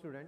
Student,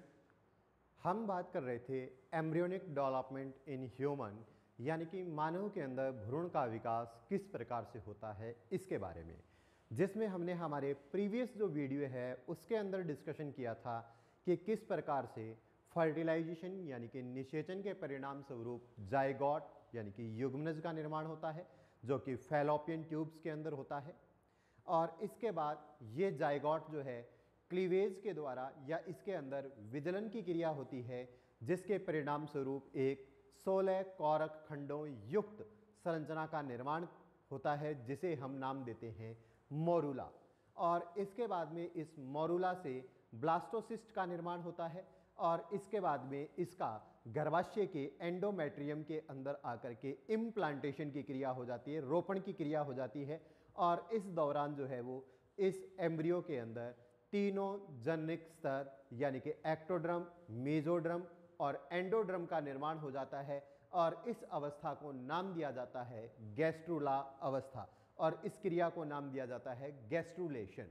हम बात कर रहे थे एम्ब्रियोनिक डेवलपमेंट इन ह्यूमन, यानी कि मानव के अंदर भ्रूण का विकास किस प्रकार से होता है इसके बारे में, जिसमें हमने हमारे प्रीवियस जो वीडियो है उसके अंदर डिस्कशन किया था कि किस प्रकार से फर्टिलाइजेशन यानी कि निषेचन के परिणाम स्वरूप जाइगोट यानी कि युग्मनज का निर्माण होता है, जो कि फैलोपियन ट्यूब्स के अंदर होता है। और इसके बाद ये जाइगोट जो है क्लीवेज के द्वारा या इसके अंदर विदलन की क्रिया होती है, जिसके परिणाम स्वरूप एक 16 कौरक खंडों युक्त संरचना का निर्माण होता है, जिसे हम नाम देते हैं मोरूला। और इसके बाद में इस मोरूला से ब्लास्टोसिस्ट का निर्माण होता है और इसके बाद में इसका गर्भाशय के एंडोमेट्रियम के अंदर आकर के इम्प्लांटेशन की क्रिया हो जाती है, रोपण की क्रिया हो जाती है। और इस दौरान जो है वो इस एम्ब्रियो के अंदर तीनों जननिक स्तर यानी कि एक्टोड्रम, मेसोड्रम और एंडोड्रम का निर्माण हो जाता है और इस अवस्था को नाम दिया जाता है गैस्ट्रुला अवस्था और इस क्रिया को नाम दिया जाता है गैस्ट्रुलेशन।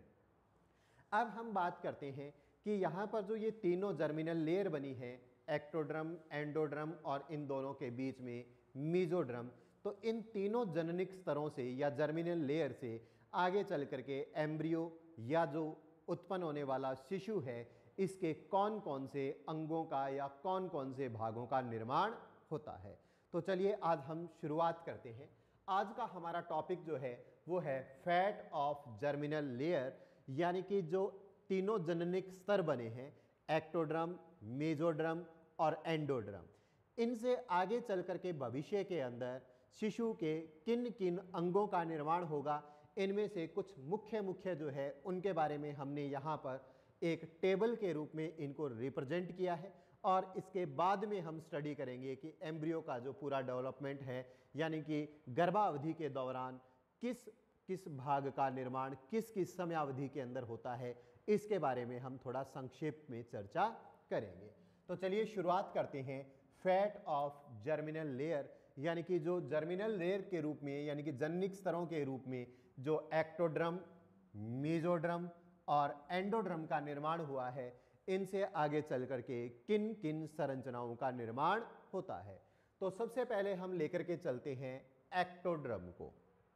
अब हम बात करते हैं कि यहाँ पर जो ये तीनों जर्मिनल लेयर बनी है, एक्टोड्रम, एंडोड्रम और इन दोनों के बीच में मेसोड्रम, तो इन तीनों जननिक स्तरों से या जर्मिनल लेयर से आगे चल करके एम्ब्रियो या जो उत्पन्न होने वाला शिशु है, इसके कौन कौन से अंगों का या कौन कौन से भागों का निर्माण होता है। तो चलिए आज हम शुरुआत करते हैं। आज का हमारा टॉपिक जो है वो है फैट ऑफ जर्मिनल लेयर, यानी कि जो तीनों जननिक स्तर बने हैं एक्टोड्रम, मेसोड्रम और एंडोड्रम, इनसे आगे चल करके भविष्य के अंदर शिशु के किन किन अंगों का निर्माण होगा, इनमें से कुछ मुख्य जो है उनके बारे में हमने यहाँ पर एक टेबल के रूप में इनको रिप्रेजेंट किया है। और इसके बाद में हम स्टडी करेंगे कि एम्ब्रियो का जो पूरा डेवलपमेंट है, यानी कि गर्भावधि के दौरान किस किस भाग का निर्माण किस किस समयावधि के अंदर होता है, इसके बारे में हम थोड़ा संक्षेप में चर्चा करेंगे। तो चलिए शुरुआत करते हैं फैट ऑफ जर्मिनल लेयर, यानी कि जो जर्मिनल लेयर के रूप में यानी कि जननिक स्तरों के रूप में जो एक्टोड्रम, मेसोड्रम और एंडोड्रम का निर्माण हुआ है, इनसे आगे चल करके किन किन संरचनाओं का निर्माण होता है। तो सबसे पहले हम लेकर के चलते हैं एक्टोड्रम को,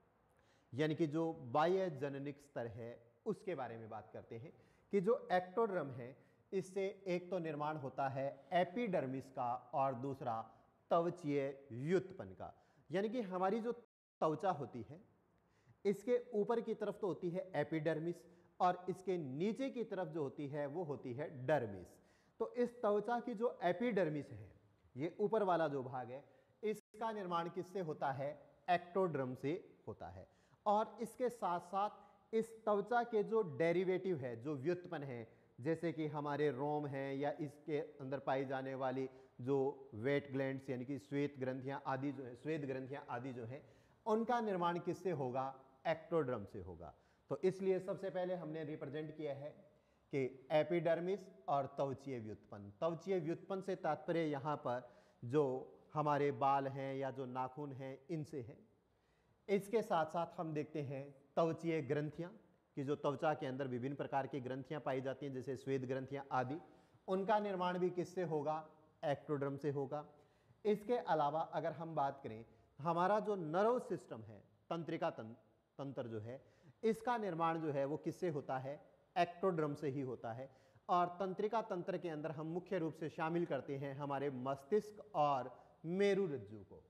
यानी कि जो बाह्य जननिक स्तर है उसके बारे में बात करते हैं कि जो एक्टोड्रम है इससे एक तो निर्माण होता है एपिडर्मिस का और दूसरा त्वचीय व्युत्पन्न का। यानी कि हमारी जो त्वचा होती है इसके ऊपर की तरफ तो होती है एपिडर्मिस और इसके नीचे की तरफ जो होती है वो होती है डर्मिस। तो इस त्वचा की जो एपिडर्मिस है, ये ऊपर वाला जो भाग है, इसका निर्माण किससे होता है? एक्टोड्रम से होता है। और इसके साथ साथ इस त्वचा के जो डेरिवेटिव है, जो व्युत्पन्न है, जैसे कि हमारे रोम हैं या इसके अंदर पाई जाने वाली जो वेट ग्लैंड्स यानी कि श्वेत ग्रंथियां आदि जो है, श्वेत ग्रंथियां आदि जो हैं, उनका निर्माण किससे होगा? एक्टोड्रम से होगा। तो इसलिए सबसे पहले हमने रिप्रेजेंट किया है कि एपिडर्मिस और त्वचीय व्युत्पन्न। त्वचीय व्युत्पन्न से तात्पर्य यहाँ पर जो हमारे बाल हैं या जो नाखून हैं इनसे है। इसके साथ साथ हम देखते हैं त्वचीय ग्रंथियाँ कि जो त्वचा के अंदर विभिन्न प्रकार की ग्रंथियाँ पाई जाती हैं, जैसे श्वेत ग्रंथियाँ आदि, उनका निर्माण भी किससे होगा? एक्टोड्रम से होगा। इसके अलावा अगर हम बात करें, हमारा जो नर्व सिस्टम है, तंत्रिका तंत्र जो है, इसका निर्माण जो है वो किससे होता है? एक्टोड्रम से ही होता है। और तंत्रिका तंत्र के अंदर हम मुख्य रूप से शामिल करते हैं हमारे मस्तिष्क और मेरुरज्जु को।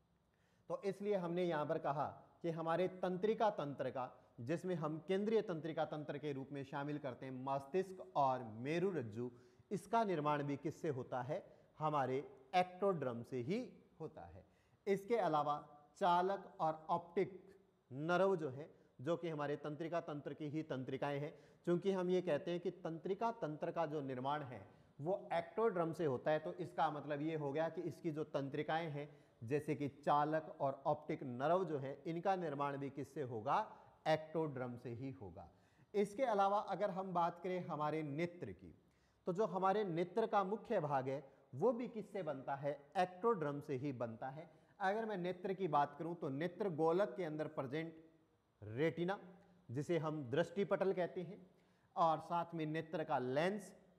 तो इसलिए हमने यहाँ पर कहा कि हमारे तंत्रिका तंत्र का, जिसमें हम केंद्रीय तंत्रिका तंत्र के रूप में शामिल करते हैं मस्तिष्क और मेरुरज्जु, इसका निर्माण भी किससे होता है? हमारे एक्टोड्रम से ही होता है। इसके अलावा चालक और ऑप्टिक नर्व जो है, जो कि हमारे तंत्रिका तंत्र की ही तंत्रिकाएं हैं, क्योंकि हम ये कहते हैं कि तंत्रिका तंत्र का जो निर्माण है वो एक्टोड्रम से होता है, तो इसका मतलब ये हो गया कि इसकी जो तंत्रिकाएं हैं, जैसे कि चालक और ऑप्टिक नर्व जो है, इनका निर्माण भी किससे होगा? एक्टोड्रम से ही होगा। इसके अलावा अगर हम बात करें हमारे नेत्र की, तो जो हमारे नेत्र का मुख्य भाग है वो भी किससे बनता है? एक्टोड्रम से ही बनता है। अगर मैं नेत्र की बात करूं तो नेत्र गोलक के अंदर प्रेजेंट रेटिना, जिसे हम दृष्टिपटल कहते हैं, और साथ में नेत्र का लेंस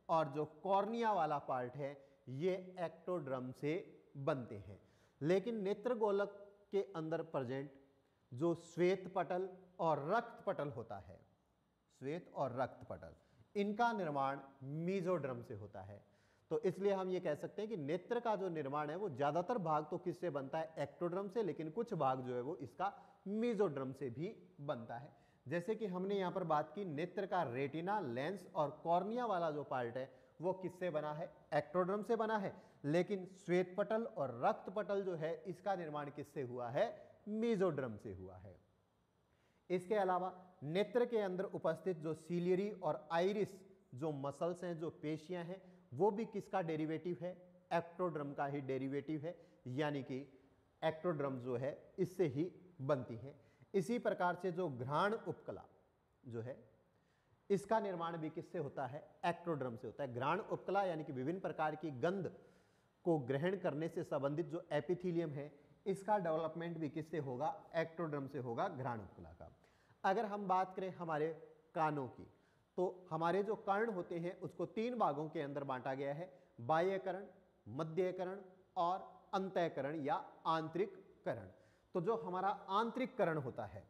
और जो कॉर्निया वाला पार्ट है ये एक्टोड्रम से बनते हैं। लेकिन नेत्रगोलक के अंदर प्रेजेंट जो श्वेत पटल और रक्त पटल होता है, श्वेत और रक्त पटल, इनका निर्माण मीजोड्रम से होता है। तो इसलिए हम ये कह सकते हैं कि नेत्र का जो निर्माण है वो ज्यादातर भाग तो किससे बनता है, एक्टोड्रम से, लेकिन कुछ भाग जो है वो इसका मीजोड्रम से भी बनता है। जैसे कि हमने यहाँ पर बात की, नेत्र का रेटिना, लेंस और कॉर्निया वाला जो पार्ट है वो किससे बना है, एक्टोड्रम से बना है। लेकिन श्वेत पटल और रक्त पटल जो है इसका निर्माण किससे हुआ है, मीजोड्रम से हुआ है। इसके अलावा नेत्र के अंदर उपस्थित जो सीलियरी और आइरिस जो मसल्स हैं, जो पेशियां हैं, वो भी किसका डेरिवेटिव है, एक्टोड्रम का ही डेरिवेटिव है, यानी कि एक्टोड्रम जो है इससे ही बनती है। इसी प्रकार से जो घ्राण उपकला जो है इसका निर्माण भी किससे होता है, एक्टोड्रम से होता है। घ्राण उपकला यानी कि विभिन्न प्रकार की गंध को ग्रहण करने से संबंधित जो एपिथेलियम है इसका डेवलपमेंट भी किससे होगा, एक्टोड्रम से होगा, घ्राण उपकला का। अगर हम बात करें हमारे कानों की, तो हमारे जो कर्ण होते हैं उसको 3 भागों के अंदर बांटा गया है, बाह्यकर्ण, मध्यकर्ण और अंतःकर्ण या आंतरिक कर्ण। तो जो हमारा आंतरिक कर्ण होता है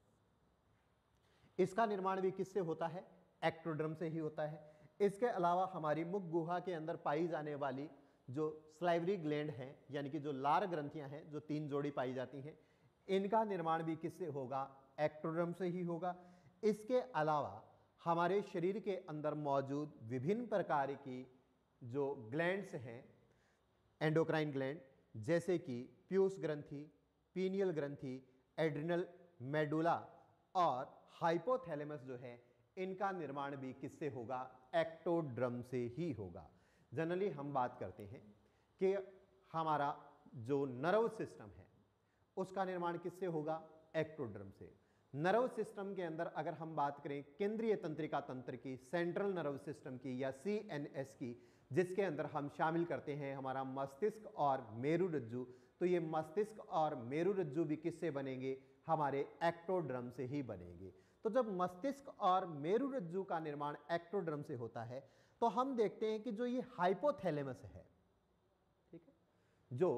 इसका निर्माण भी किससे होता है, एक्टोड्रम से ही होता है। इसके अलावा हमारी मुख गुहा के अंदर पाई जाने वाली जो स्लाइवरी ग्लैंड है, यानी कि जो लार ग्रंथियां हैं, जो 3 जोड़ी पाई जाती हैं, इनका निर्माण भी किससे होगा, एक्टोड्रम से ही होगा। इसके अलावा हमारे शरीर के अंदर मौजूद विभिन्न प्रकार की जो ग्लैंड्स हैं, एंडोक्राइन ग्लैंड, जैसे कि पीयूष ग्रंथि, पीनियल ग्रंथि, एड्रिनल मेडुला और हाइपोथैलेमस जो है, इनका निर्माण भी किससे होगा, एक्टोड्रम से ही होगा। जनरली हम बात करते हैं कि हमारा जो नर्व सिस्टम है उसका निर्माण किससे होगा, एक्टोड्रम से। नर्व सिस्टम के अंदर अगर हम बात करें केंद्रीय तंत्रिका तंत्र की, सेंट्रल नर्व सिस्टम की या CNS की, जिसके अंदर हम शामिल करते हैं हमारा मस्तिष्क और मेरुरज्जु, तो ये मस्तिष्क और मेरुरज्जु भी किससे बनेंगे, हमारे एक्टोड्रम से ही बनेंगे। तो जब मस्तिष्क और मेरुरज्जु का निर्माण एक्टोड्रम से होता है तो हम देखते हैं कि जो ये हाइपोथैलेमस है, ठीक है, जो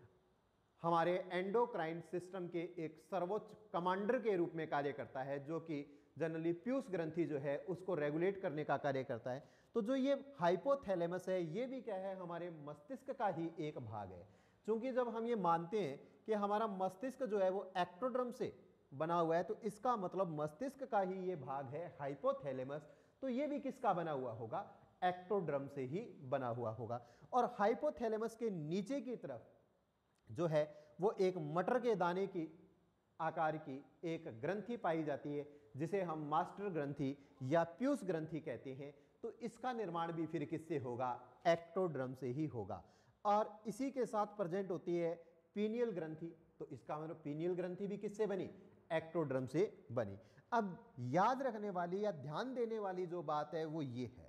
हमारे एंडोक्राइन सिस्टम के एक सर्वोच्च कमांडर के रूप में कार्य करता है, जो कि जनरली पीयूष ग्रंथि जो है उसको रेगुलेट करने का कार्य करता है। तो जो ये हाइपोथैलेमस है ये भी क्या है, हमारे मस्तिष्क का ही एक भाग है। क्योंकि जब हम ये मानते हैं कि हमारा मस्तिष्क जो है वो एक्टोड्रम से बना हुआ है, तो इसका मतलब मस्तिष्क का ही ये भाग है हाइपोथैलेमस, तो ये भी किसका बना हुआ होगा, एक्टोड्रम से ही बना हुआ होगा। और हाइपोथैलेमस के नीचे की तरफ जो है वो एक मटर के दाने की आकार की एक ग्रंथि पाई जाती है, जिसे हम मास्टर ग्रंथि या पीयूष ग्रंथि कहते हैं। तो इसका निर्माण भी फिर किससे होगा, एक्टोड्रम से ही होगा। और इसी के साथ प्रेजेंट होती है पीनियल ग्रंथि, तो इसका मतलब पीनियल ग्रंथि भी किससे बनी, एक्टोड्रम से बनी। अब याद रखने वाली या ध्यान देने वाली जो बात है वो ये है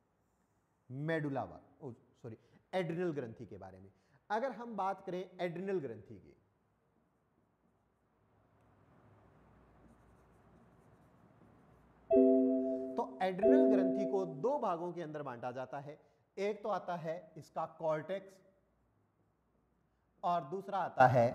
मेडुला एड्रिनल ग्रंथि के बारे में। अगर हम बात करें एड्रिनल ग्रंथि की, तो एड्रिनल ग्रंथि को 2 भागों के अंदर बांटा जाता है। एक तो आता है इसका कॉर्टेक्स और दूसरा आता है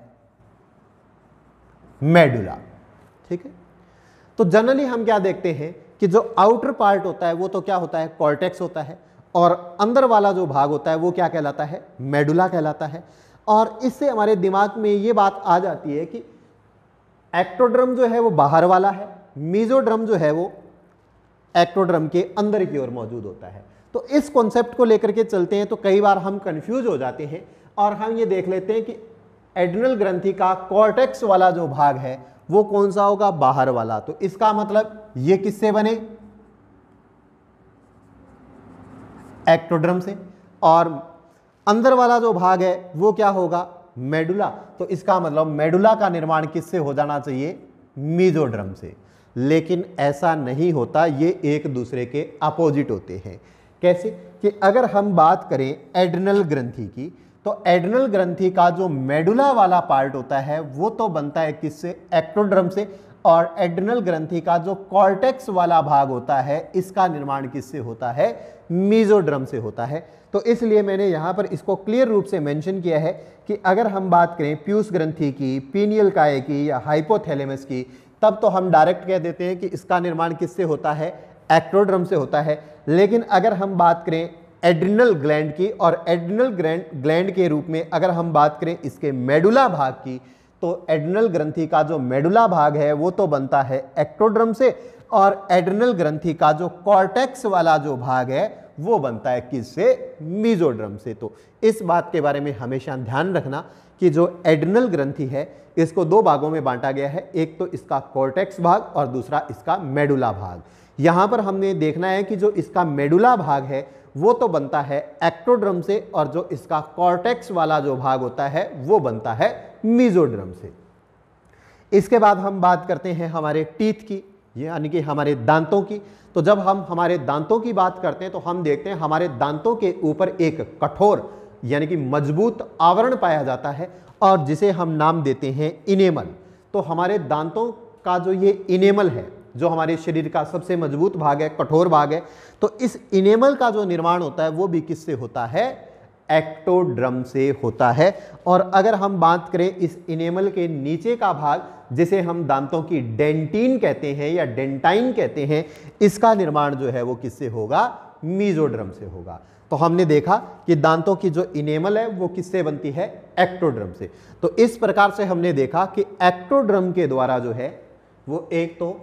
मेडुला, ठीक है। तो जनरली हम क्या देखते हैं कि जो आउटर पार्ट होता है वो तो क्या होता है, कॉर्टेक्स होता है, और अंदर वाला जो भाग होता है वो क्या कहलाता है, मेडुला कहलाता है। और इससे हमारे दिमाग में ये बात आ जाती है कि एक्टोड्रम जो है वो बाहर वाला है, मीजोड्रम जो है वो एक्टोड्रम के अंदर की ओर मौजूद होता है। तो इस कॉन्सेप्ट को लेकर के चलते हैं तो कई बार हम कंफ्यूज हो जाते हैं और हम ये देख लेते हैं कि एड्रिनल ग्रंथि का कॉर्टेक्स वाला जो भाग है वो कौन सा होगा, बाहर वाला। तो इसका मतलब ये किससे बने, एक्टोड्रम से, और अंदर वाला जो भाग है वो क्या होगा, मेडुला। तो इसका मतलब मेडुला का निर्माण किससे हो जाना चाहिए, मीजोड्रम से। लेकिन ऐसा नहीं होता, ये एक दूसरे के अपोजिट होते हैं। कैसे कि अगर हम बात करें एड्रिनल ग्रंथि की, तो एड्रिनल ग्रंथि का जो मेडुला वाला पार्ट होता है वो तो बनता है किससे, एक्टोड्रम से, और एड्रिनल ग्रंथि का जो कॉर्टेक्स वाला भाग होता है इसका निर्माण किससे होता है? मेसोड्रम से होता है। तो इसलिए मैंने यहां पर इसको क्लियर रूप से मेंशन किया है कि अगर हम बात करें पीयूष ग्रंथि की, पीनियल काय की या हाइपोथैलेमस की, तब तो हम डायरेक्ट कह देते हैं कि इसका निर्माण किससे होता है? एक्टोड्रम से होता है। लेकिन अगर हम बात करें एड्रिनल ग्लैंड की और एड्रिनल ग्लैंड के रूप में अगर हम बात करें इसके मेडुला भाग की, तो एड्रिनल ग्रंथि का जो मेडुला भाग है वो तो बनता है एक्टोड्रम से, और एड्रिनल ग्रंथि का जो कॉर्टेक्स वाला जो भाग है वो बनता है किससे? मेसोड्रम से। तो इस बात के बारे में हमेशा ध्यान रखना कि जो एड्रिनल ग्रंथि है इसको दो भागों में बांटा गया है, एक तो इसका कॉर्टेक्स भाग और दूसरा इसका मेडुला भाग। यहां पर हमने देखना है कि जो इसका मेडुला भाग है वो तो बनता है एक्टोड्रम से, और जो इसका कॉर्टेक्स वाला जो भाग होता है वो बनता है मेसोड्रम से। इसके बाद हम बात करते हैं हमारे टीथ की, यानी कि हमारे दांतों की। तो जब हम हमारे दांतों की बात करते हैं तो हम देखते हैं हमारे दांतों के ऊपर एक कठोर यानी कि मजबूत आवरण पाया जाता है और जिसे हम नाम देते हैं इनेमल। तो हमारे दांतों का जो ये इनेमल है, जो हमारे शरीर का सबसे मजबूत भाग है, कठोर भाग है, तो इस इनेमल का जो निर्माण होता है वो भी किससे होता है? एक्टोड्रम से होता है। और अगर हम बात करें इस इनेमल के नीचे का भाग, जिसे हम दांतों की डेंटिन कहते हैं या डेंटाइन कहते हैं, इसका निर्माण जो है वो किससे होगा? मेसोड्रम से होगा। तो हमने देखा कि दांतों की जो इनेमल है वो किससे बनती है? एक्टोड्रम से। तो इस प्रकार से हमने देखा कि एक्टोड्रम के द्वारा जो है वो एक तो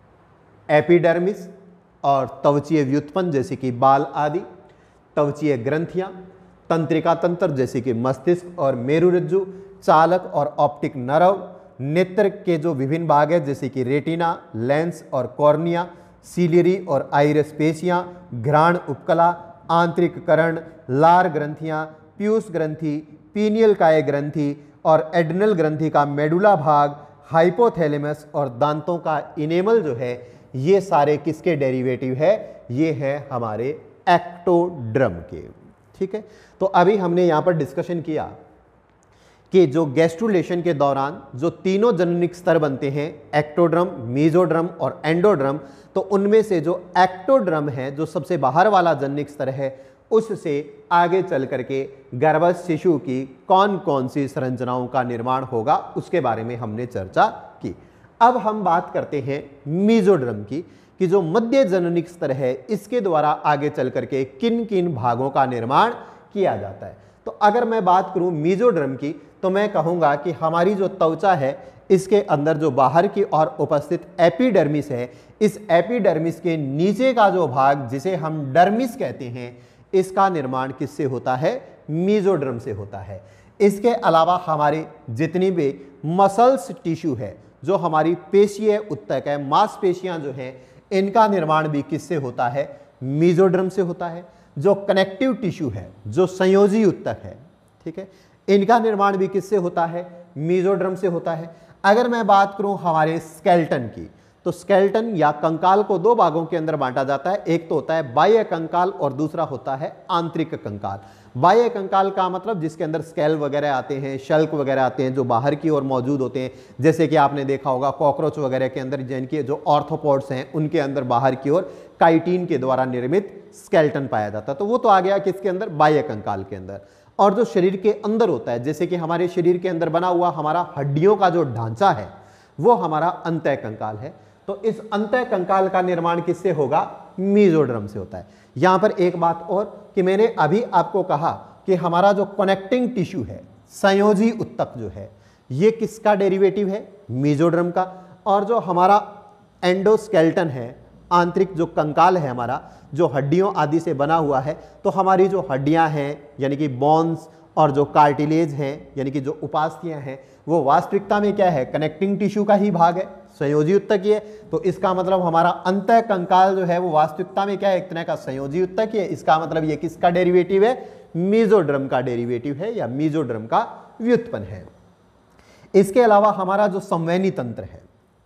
एपिडर्मिस और त्वचीय व्युत्पन्न जैसे कि बाल आदि, त्वचीय ग्रंथियां, तंत्रिका तंत्र जैसे कि मस्तिष्क और मेरुरज्जु, चालक और ऑप्टिक नर्व, नेत्र के जो विभिन्न भाग है जैसे कि रेटिना, लेंस और कॉर्निया, सीलियरी और आइरिस पेशियां, घ्राण उपकला, आंतरिक कर्ण, लार ग्रंथियां, पीयूष ग्रंथि, पीनियल काय ग्रंथि और एड्रिनल ग्रंथि का मेडुला भाग, हाइपोथैलेमस और दांतों का इनेमल जो है, ये सारे किसके डेरिवेटिव है? ये है हमारे एक्टोड्रम के। ठीक है, तो अभी हमने यहां पर डिस्कशन किया कि जो गैस्ट्रुलेशन के दौरान जो तीनों जननिक स्तर बनते हैं, एक्टोड्रम, मेसोड्रम और एंडोड्रम, तो उनमें से जो एक्टोड्रम है, जो सबसे बाहर वाला जननिक स्तर है, उससे आगे चल करके गर्भस्थ शिशु की कौन कौन सी संरचनाओं का निर्माण होगा उसके बारे में हमने चर्चा की। अब हम बात करते हैं मेसोड्रम की, कि जो मध्य जननिक स्तर है इसके द्वारा आगे चल करके किन किन भागों का निर्माण किया जाता है। तो अगर मैं बात करूं मेसोड्रम की, तो मैं कहूंगा कि हमारी जो त्वचा है इसके अंदर जो बाहर की ओर उपस्थित एपिडर्मिस है, इस एपिडर्मिस के नीचे का जो भाग जिसे हम डर्मिस कहते हैं, इसका निर्माण किससे होता है? मेसोड्रम से होता है। इसके अलावा हमारे जितनी भी मसल्स टिश्यू है, जो हमारी पेशीय उत्तक है, मांसपेशियां जो हैं, इनका निर्माण भी किससे होता है? मेसोड्रम से होता है। जो कनेक्टिव टिश्यू है, जो संयोजी उत्तक है, ठीक है, इनका निर्माण भी किससे होता है? मेसोड्रम से होता है। अगर मैं बात करूं हमारे स्केलेटन की, तो स्केलेटन या कंकाल को दो भागों के अंदर बांटा जाता है, एक तो होता है बाह्य कंकाल और दूसरा होता है आंतरिक कंकाल। बाह्य कंकाल का मतलब जिसके अंदर स्केल वगैरह आते हैं, शल्क वगैरह आते हैं, जो बाहर की ओर मौजूद होते हैं, जैसे कि आपने देखा होगा कॉकरोच वगैरह के अंदर जिनके जो ऑर्थोपोड्स हैं उनके अंदर बाहर की ओर काइटिन के द्वारा निर्मित स्केलेटन पाया जाता है। तो वो तो आ गया किसके अंदर? बाह्य कंकाल के अंदर। और जो शरीर के अंदर होता है, जैसे कि हमारे शरीर के अंदर बना हुआ हमारा हड्डियों का जो ढांचा है वो हमारा अंतः कंकाल है। तो इस अंतः कंकाल का निर्माण किससे होगा? मेसोड्रम से होता है। यहां पर एक बात और कि मैंने अभी आपको कहा कि हमारा जो कनेक्टिंग टिश्यू है, संयोजी उत्तक जो है, ये किसका डेरिवेटिव है? मेसोड्रम का। और जो हमारा एंडोस्केलेटन है, आंतरिक जो कंकाल है हमारा, जो हड्डियों आदि से बना हुआ है, तो हमारी जो हड्डियां हैं यानी कि बोन्स और जो कार्टिलेज हैं यानी कि जो उपास्थियां हैं, वो वास्तविकता में क्या है? कनेक्टिंग टिश्यू का ही भाग है, संयोजी उत्तक ही है। तो इसका मतलब हमारा अंतः कंकाल जो है वो वास्तविकता में क्या है? एक तरह का संयोजी उत्तक ही है। इसका मतलब ये किसका डेरिवेटिव है? मेसोड्रम का डेरिवेटिव है या मेसोड्रम का व्युत्पन्न है। इसके अलावा हमारा जो संवहनी तंत्र है,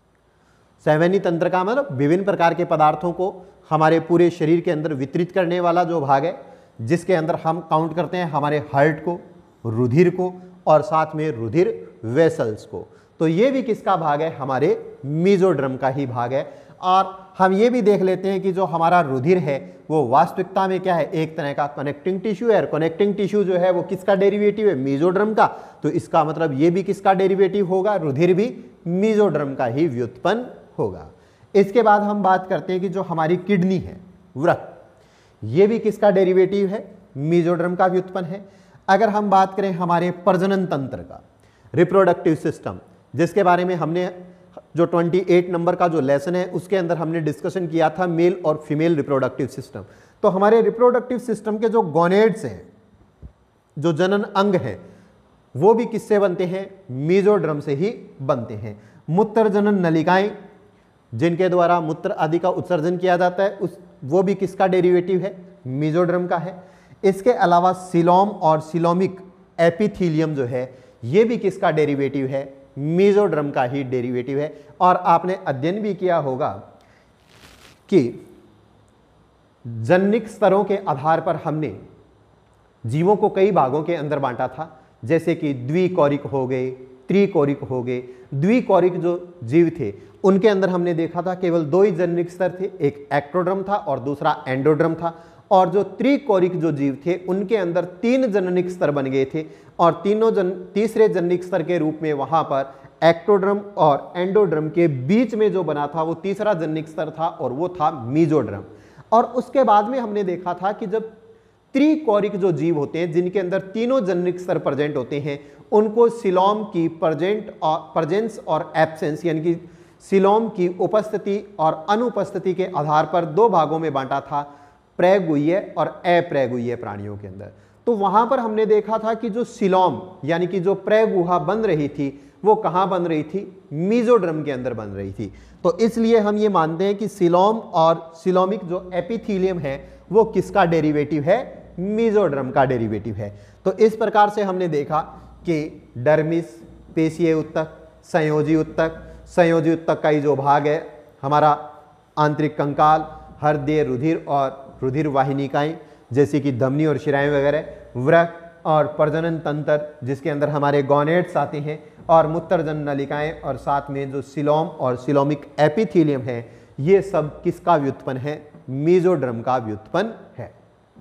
संवहनी तंत्र का मतलब विभिन्न प्रकार के पदार्थों को हमारे पूरे शरीर के अंदर वितरित करने वाला जो भाग है, जिसके अंदर हम काउंट करते हैं हमारे हार्ट को, रुधिर को और साथ में रुधिर वेसल्स को। तो ये भी किसका भाग है, हमारे मेसोडर्म का ही भाग है। और हम ये भी देख लेते हैं कि जो हमारा रुधिर है वो वास्तविकता में क्या है, एक तरह का कनेक्टिंग टिश्यू है। कनेक्टिंग टिश्यू जो है वो किसका डेरिवेटिव है, मेसोडर्म का। तो इसका मतलब ये भी किसका डेरिवेटिव होगा, रुधिर भी मेसोडर्म का ही व्युत्पन्न होगा। इसके बाद हम बात करते हैं कि जो हमारी किडनी है, वृक्क, ये भी किसका डेरिवेटिव है, मेसोडर्म का व्युत्पन्न है। अगर हम बात करें हमारे प्रजनन तंत्र का, रिप्रोडक्टिव सिस्टम, जिसके बारे में हमने जो 28 नंबर का जो लेसन है उसके अंदर हमने डिस्कशन किया था, मेल और फीमेल रिप्रोडक्टिव सिस्टम। तो हमारे रिप्रोडक्टिव सिस्टम के जो गोनेड्स हैं, जो जनन अंग हैं, वो भी किससे बनते हैं, मेसोडर्म से ही बनते हैं। मूत्र जनन नलिकाएं, जिनके द्वारा मूत्र आदि का उत्सर्जन किया जाता है, वो भी किसका डेरिवेटिव है, मेसोडर्म का है। इसके अलावा सिलोम और सिलोमिक एपिथीलियम जो है ये भी किसका डेरिवेटिव है, मेसोडर्म का ही डेरिवेटिव है। और आपने अध्ययन भी किया होगा कि जनिक स्तरों के आधार पर हमने जीवों को कई भागों के अंदर बांटा था, जैसे कि द्विकोरिक हो गए, त्रिकोरिक हो गए। द्विकोरिक जो जीव थे उनके अंदर हमने देखा था केवल 2 ही जनिक स्तर थे, एक एक्टोड्रम था और दूसरा एंडोड्रम था। और जो त्रिकोरिक जो जीव थे उनके अंदर 3 जननिक स्तर बन गए थे और तीसरे जननिक स्तर के रूप में वहां पर एक्टोड्रम और एंडोड्रम के बीच में जो बना था वो तीसरा जननिक स्तर था और वो था मेसोड्रम। और उसके बाद में हमने देखा था कि जब त्रिकोरिक जो जीव होते हैं जिनके अंदर तीनों जननिक स्तर प्रेजेंट होते हैं, उनको सिलोम की प्रेजेंस और एब्सेंस, यानी कि सिलोम की उपस्थिति और अनुपस्थिति के आधार पर 2 भागों में बांटा था, प्रेगुह्य और अप्रेगुह्य प्राणियों के अंदर। तो वहां पर हमने देखा था कि जो सिलोम यानी कि जो प्रेगुहा बन रही थी वो कहां बन रही थी, मेसोडर्म के अंदर बन रही थी। तो इसलिए हम ये मानते हैं कि सिलोम और सिलोमिक जो एपिथीलियम है वो किसका डेरिवेटिव है, मेसोडर्म का डेरिवेटिव है। तो इस प्रकार से हमने देखा कि डर्मिस, पेशीय उत्तक, संयोजी उत्तक, संयोजी उत्तक का ही जो भाग है हमारा आंतरिक कंकाल, हृदय, रुधिर और रुधिर वाहिनिकाएं जैसे कि धमनी और शिराएं वगैरह, वृक्क और प्रजनन तंत्र जिसके अंदर हमारे गोनेड्स आते हैं, और मूत्रजन नलिकाएं, और साथ में जो सिलोम और सिलोमिक एपिथीलियम है, ये सब किसका व्युत्पन्न है, मेसोडर्म का व्युत्पन्न है।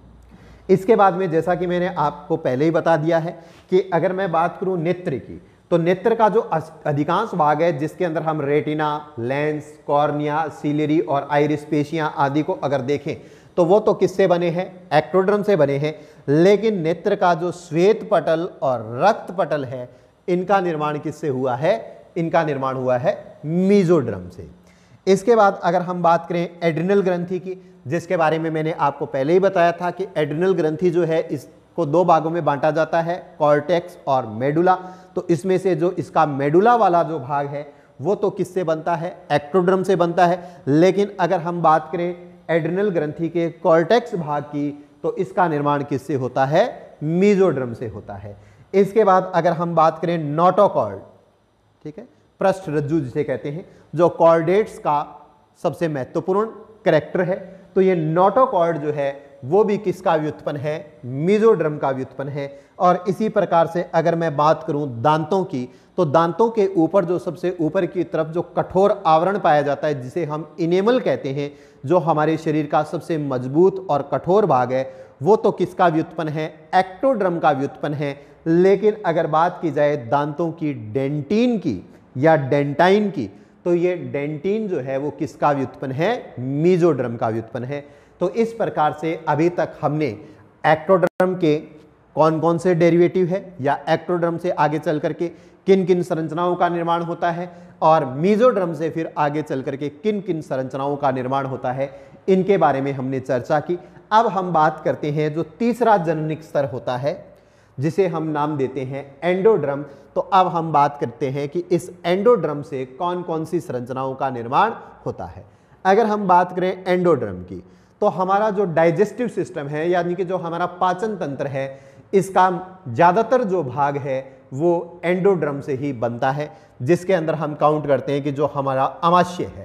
इसके बाद में जैसा कि मैंने आपको पहले ही बता दिया है कि अगर मैं बात करूं नेत्र की, तो नेत्र का जो अधिकांश भाग है जिसके अंदर हम रेटिना, लेंस, कॉर्निया, सीलियरी और आइरिस पेशियां आदि को अगर देखें तो वो तो किससे बने हैं, एक्टोड्रम से बने हैं। लेकिन नेत्र का जो श्वेत पटल और रक्त पटल है इनका निर्माण किससे हुआ है, इनका निर्माण हुआ है मेसोडर्म से। इसके बाद अगर हम बात करें एड्रिनल ग्रंथि की, जिसके बारे में मैंने आपको पहले ही बताया था कि एड्रिनल ग्रंथि जो है इसको 2 भागों में बांटा जाता है, कॉर्टेक्स और मेडुला। तो इसमें से जो इसका मेडुला वाला जो भाग है वो तो किससे बनता है, एक्टोड्रम से बनता है। लेकिन अगर हम बात करें एड्रिनल ग्रंथि के कॉर्टेक्स भाग की तो इसका निर्माण किससे होता है, मेसोडर्म से होता है। इसके बाद अगर हम बात करें नोटोकॉर्ड, ठीक है, पृष्ठ रज्जु जिसे कहते हैं, जो कॉर्डेट्स का सबसे महत्वपूर्ण कैरेक्टर है, तो ये नोटोकॉर्ड जो है वो भी किसका व्युत्पन्न है, मेसोडर्म का व्युत्पन्न है। और इसी प्रकार से अगर मैं बात करूं दांतों की, तो दांतों के ऊपर जो सबसे ऊपर की तरफ जो कठोर आवरण पाया जाता है जिसे हम इनेमल कहते हैं, जो हमारे शरीर का सबसे मजबूत और कठोर भाग है, वो तो किसका व्युत्पन्न है, एक्टोड्रम का व्युत्पन्न है। लेकिन अगर बात की जाए दांतों की डेंटिन की या डेंटाइन की, तो ये डेंटिन जो है वो किसका व्युत्पन्न है, मेसोडर्म का व्युत्पन्न है। तो इस प्रकार से अभी तक हमने एक्टोड्रम के कौन कौन से डेरिवेटिव है या एक्टोड्रम से आगे चल करके किन किन संरचनाओं का निर्माण होता है और मेसोडर्म से फिर आगे चल करके किन किन संरचनाओं का निर्माण होता है, इनके बारे में हमने चर्चा की। अब हम बात करते हैं जो तीसरा जननिक स्तर होता है जिसे हम नाम देते हैं एंडोड्रम। तो अब हम बात करते हैं कि इस एंडोड्रम से कौन कौन सी संरचनाओं का निर्माण होता है। अगर हम बात करें एंडोड्रम की, तो हमारा जो डाइजेस्टिव सिस्टम है यानी कि जो हमारा पाचन तंत्र है, इसका ज़्यादातर जो भाग है वो एंडोड्रम से ही बनता है, जिसके अंदर हम काउंट करते हैं कि जो हमारा आमाशय है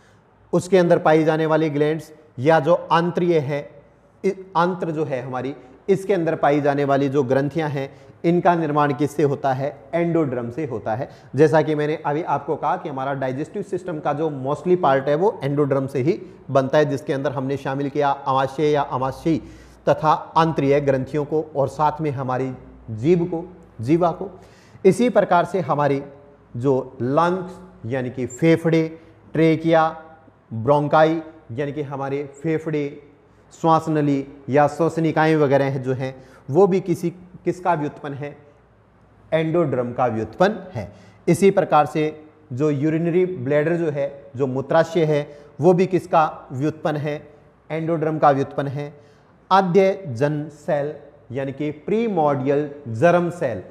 उसके अंदर पाई जाने वाली ग्लैंड्स या जो आंत्रिय है, आंत्र जो है हमारी, इसके अंदर पाई जाने वाली जो ग्रंथियां हैं इनका निर्माण किससे होता है? एंडोड्रम से होता है। जैसा कि मैंने अभी आपको कहा कि हमारा डाइजेस्टिव सिस्टम का जो मोस्टली पार्ट है वो एंडोड्रम से ही बनता है, जिसके अंदर हमने शामिल किया अमाशय या अमाशयी तथा आंत्रिय ग्रंथियों को और साथ में हमारी जीवा को। इसी प्रकार से हमारी जो लंग्स यानी कि फेफड़े, ट्रेकिया, ब्रोंकाई यानी कि हमारे फेफड़े, श्वास नली या श्वसनिकाएं वगैरह जो हैं वो भी किसका व्युत्पन्न है? एंडोड्रम का व्युत्पन्न है। इसी प्रकार से जो यूरिनरी ब्लैडर जो है, जो मूत्राशय है, वो भी किसका व्युत्पन्न है? एंडोड्रम का व्युत्पन्न है। आद्यजन सेल यानी कि प्रीमोर्डियल जर्म सेल,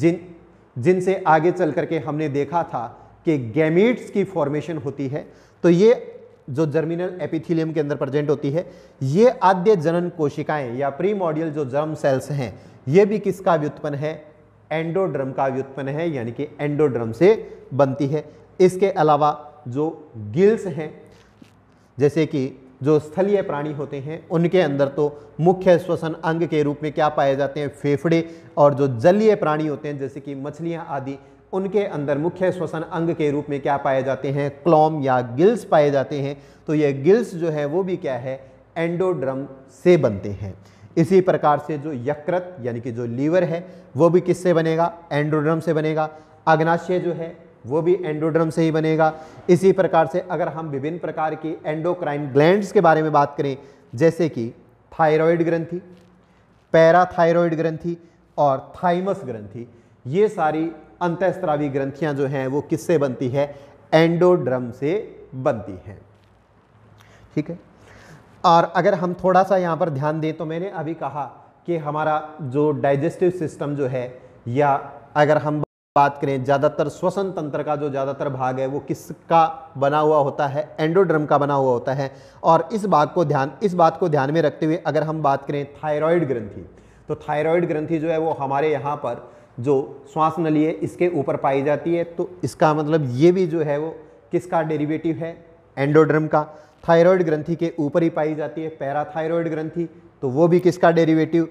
जिनसे आगे चल करके हमने देखा था कि गैमीट्स की फॉर्मेशन होती है, तो ये जो जर्मिनल एपिथेलियम के अंदर प्रेजेंट होती है, ये आद्य जनन कोशिकाएं या प्रीमोर्डियल जो जर्म सेल्स हैं, ये भी किसका व्युत्पन्न है? एंडोड्रम का व्युत्पन्न है, यानी कि एंडोड्रम से बनती है। इसके अलावा जो गिल्स हैं, जैसे कि जो स्थलीय प्राणी होते हैं, उनके अंदर तो मुख्य श्वसन अंग के रूप में क्या पाए जाते हैं? फेफड़े। और जो जलीय प्राणी होते हैं जैसे कि मछलियां आदि, उनके अंदर मुख्य श्वसन अंग के रूप में क्या पाए जाते हैं? क्लोम या गिल्स पाए जाते हैं। तो ये गिल्स जो है वो भी क्या है? एंडोड्रम से बनते हैं। इसी प्रकार से जो यकृत यानी कि जो लीवर है वो भी किससे बनेगा? एंडोड्रम से बनेगा। अग्नाशय जो है वो भी एंडोड्रम से ही बनेगा। इसी प्रकार से अगर हम विभिन्न प्रकार की एंडोक्राइन ग्लैंड्स के बारे में बात करें, जैसे कि थायराइड ग्रंथि, पैराथायरॉइड ग्रंथि और थाइमस ग्रंथि, ये सारी अंतःस्रावी ग्रंथियां जो हैं वो किससे बनती है? एंडोड्रम से बनती हैं। ठीक है। और अगर हम थोड़ा सा यहाँ पर ध्यान दें तो मैंने अभी कहा कि हमारा जो डाइजेस्टिव सिस्टम जो है, या अगर हम बात करें ज़्यादातर श्वसन तंत्र का जो ज़्यादातर भाग है वो किसका बना हुआ होता है? एंडोड्रम का बना हुआ होता है। और इस बात को ध्यान में रखते हुए अगर हम बात करें थायराइड ग्रंथि, तो थायराइड ग्रंथि जो है वो हमारे यहाँ पर जो श्वास नली है इसके ऊपर पाई जाती है। तो इसका मतलब ये भी जो है वो किसका डेरिवेटिव है? एंडोड्रम का। थायराइड ग्रंथि के ऊपर ही पाई जाती है पैराथायरॉइड ग्रंथि, तो वो भी किसका डेरिवेटिव?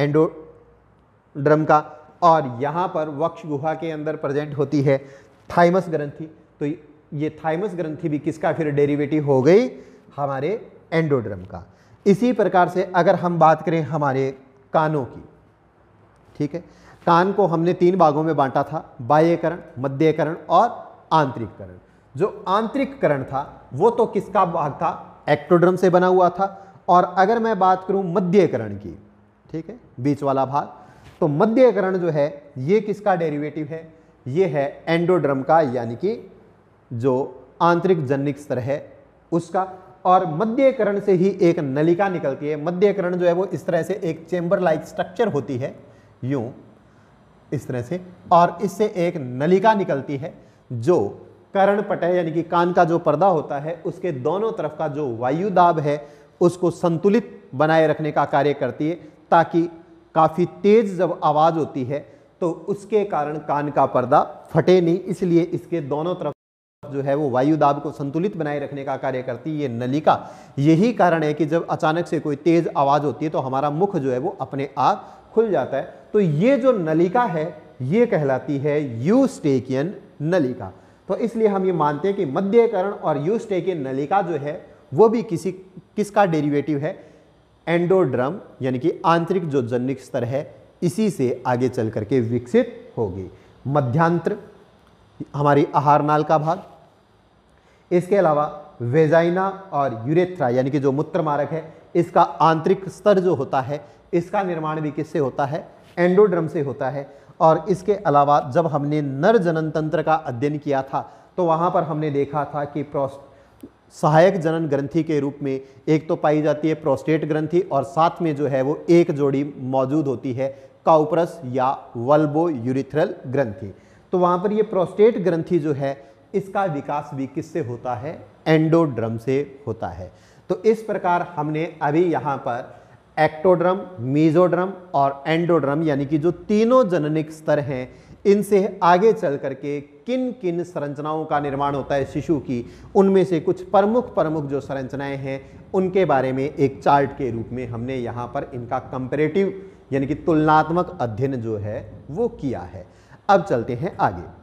एंडोड्रम का। और यहाँ पर वक्ष गुहा के अंदर प्रेजेंट होती है थाइमस ग्रंथि, तो ये थाइमस ग्रंथि भी किसका फिर डेरिवेटिव हो गई? हमारे एंडोड्रम का। इसी प्रकार से अगर हम बात करें हमारे कानों की, ठीक है, कान को हमने 3 भागों में बांटा था, बाह्यकरण, मध्यकरण और आंतरिक करण। जो आंतरिक करण था वो तो किसका भाग था? एक्टोड्रम से बना हुआ था। और अगर मैं बात करूं मध्यकरण की, ठीक है, बीच वाला भाग, तो मध्यकरण जो है ये किसका डेरिवेटिव है? ये है एंडोड्रम का, यानी कि जो आंतरिक जननिक स्तर है उसका। और मध्यकरण से ही एक नलिका निकलती है। मध्यकरण जो है वो इस तरह से एक चेंबर लाइक स्ट्रक्चर होती है, यूं इस तरह से, और इससे एक नलिका निकलती है जो कर्णपट है, यानी कि कान का जो पर्दा होता है उसके दोनों तरफ का जो वायु दाब है उसको संतुलित बनाए रखने का कार्य करती है, ताकि काफ़ी तेज जब आवाज़ होती है तो उसके कारण कान का पर्दा फटे नहीं। इसलिए इसके दोनों तरफ जो है वो वायु दाब को संतुलित बनाए रखने का कार्य करती है ये नलिका। यही कारण है कि जब अचानक से कोई तेज आवाज़ होती है तो हमारा मुख जो है वो अपने आप खुल जाता है। तो ये जो नलिका है ये कहलाती है यूस्टेकियन नलिका। तो इसलिए हम ये मानते हैं कि मध्यकरण और यूस्टेकियन नलिका जो है वो भी किसका डेरिवेटिव है? एंडोड्रम, यानी कि आंतरिक जो जननिक स्तर है इसी से आगे चल करके विकसित होगी। मध्यांत्र हमारी आहार नाल का भाग, इसके अलावा वेजाइना और यूरेथ्रा यानी कि जो मूत्र मार्ग है इसका आंतरिक स्तर जो होता है इसका निर्माण भी किससे होता है? एंडोड्रम से होता है। और इसके अलावा जब हमने नर जनन तंत्र का अध्ययन किया था तो वहाँ पर हमने देखा था कि सहायक जनन ग्रंथि के रूप में एक तो पाई जाती है प्रोस्टेट ग्रंथि, और साथ में जो है वो एक जोड़ी मौजूद होती है काउपरस या वल्बो यूरिथ्रल ग्रंथि। तो वहाँ पर ये प्रोस्टेट ग्रंथि जो है इसका विकास भी किससे होता है? एंडोड्रम से होता है। तो इस प्रकार हमने अभी यहाँ पर एक्टोड्रम, मीजोड्रम और एंडोड्रम यानी कि जो तीनों जननिक स्तर हैं इनसे आगे चल करके किन किन संरचनाओं का निर्माण होता है शिशु की, उनमें से कुछ प्रमुख जो संरचनाएं हैं उनके बारे में एक चार्ट के रूप में हमने यहाँ पर इनका कंपैरेटिव यानी कि तुलनात्मक अध्ययन जो है वो किया है। अब चलते हैं आगे।